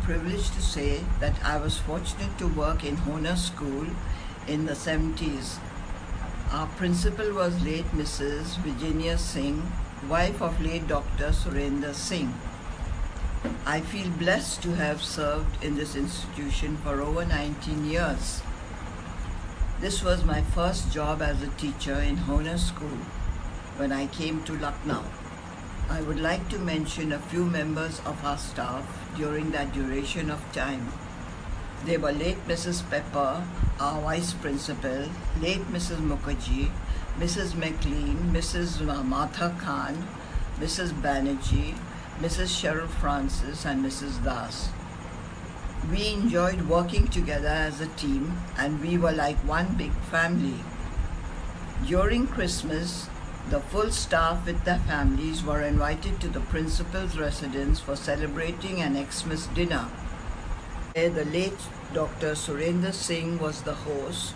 privileged to say that I was fortunate to work in Honor School in the 70s. Our principal was late Mrs. Virginia Singh, wife of late Dr. Surendra Singh. I feel blessed to have served in this institution for over 19 years. This was my first job as a teacher in Honor School when I came to Lucknow. I would like to mention a few members of our staff during that duration of time. They were late Mrs. Pepper, our vice principal, late Mrs. Mukherjee, Mrs. McLean, Mrs. Matha Khan, Mrs. Banerjee, Mrs. Cheryl Francis, and Mrs. Das. We enjoyed working together as a team, and we were like one big family. During Christmas, the full staff with their families were invited to the principal's residence for celebrating an Xmas dinner. The late Dr. Surendra Singh was the host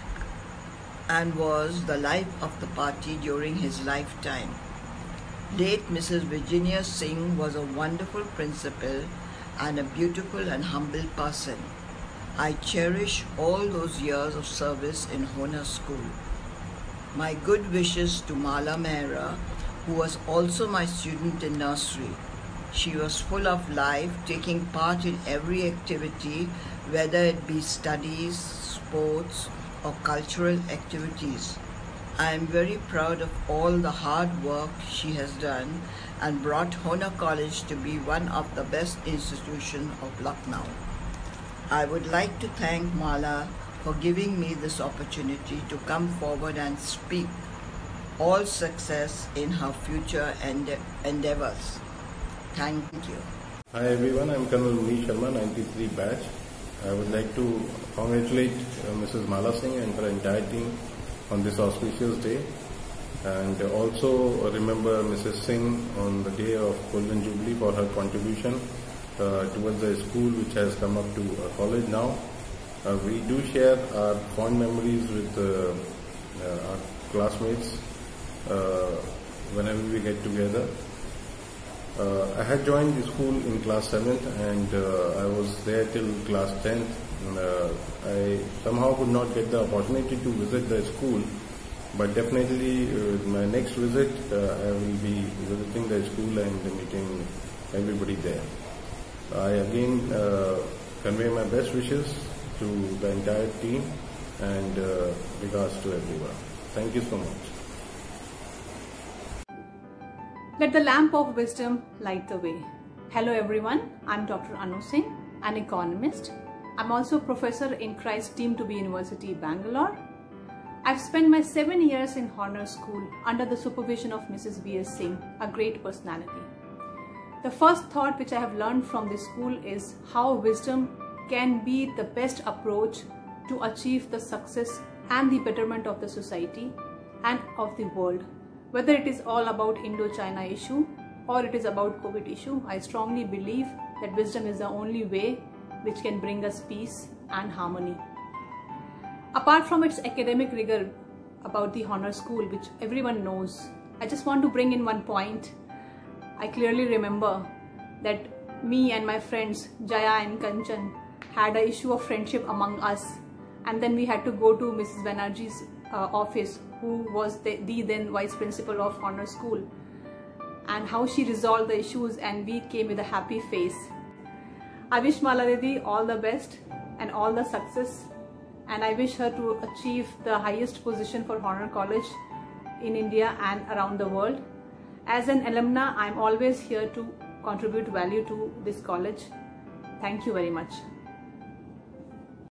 and was the life of the party during his lifetime. Late Mrs. Virginia Singh was a wonderful principal and a beautiful and humble person. I cherish all those years of service in Honor School. My good wishes to Mala Mehra, who was also my student in nursery. She was full of life, taking part in every activity, whether it be studies, sports, or cultural activities. I am very proud of all the hard work she has done and brought Honor College to be one of the best institutions of Lucknow. I would like to thank Mala for giving me this opportunity to come forward and speak. All success in her future endeavors. Thank you. Hi everyone, I'm Colonel Munish Sharma, 93 batch. I would like to congratulate Mrs. Mala Singh and her entire team on this auspicious day, and also remember Mrs. Singh on the day of Golden Jubilee for her contribution towards the school which has come up to a college now. We do share our fond memories with our classmates whenever we get together. I had joined the school in class 7th and I was there till class 10th. I somehow could not get the opportunity to visit the school, but definitely my next visit I will be visiting the school and meeting everybody there. I again convey my best wishes to the entire team and regards to everyone. Thank you so much. Let the lamp of wisdom light the way. Hello everyone, I'm Dr. Anu Singh, an economist. I'm also a professor in Christ Deemed to be University, Bangalore. I've spent my 7 years in Honor School under the supervision of Mrs. V.S. Singh, a great personality. The first thought which I have learned from this school is how wisdom can be the best approach to achieve the success and the betterment of the society and of the world. Whether it is all about Indo-China issue or it is about COVID issue, I strongly believe that wisdom is the only way which can bring us peace and harmony. Apart from its academic rigor about the Honor School, which everyone knows, I just want to bring in one point. I clearly remember that me and my friends Jaya and Kanchan had an issue of friendship among us, and then we had to go to Mrs. Banerjee's office, who was the then vice principal of Honor School, and how she resolved the issues and we came with a happy face. I wish Mala Didi all the best and all the success, and I wish her to achieve the highest position for Honor College in India and around the world. As an alumna, I am always here to contribute value to this college. Thank you very much.